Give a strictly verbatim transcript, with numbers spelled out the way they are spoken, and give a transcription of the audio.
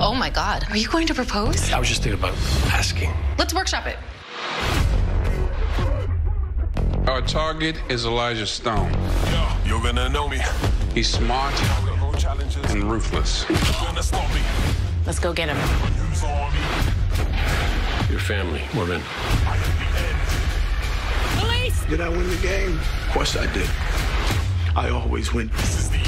Oh my God, are you going to propose? I was just thinking about asking. Let's workshop it. Our target is Elijah Stone. Yo, you're gonna know me. He's smart and ruthless. Let's go get him. Your family, we're in. Police! Did I win the game? Of course I did. I always win. This is the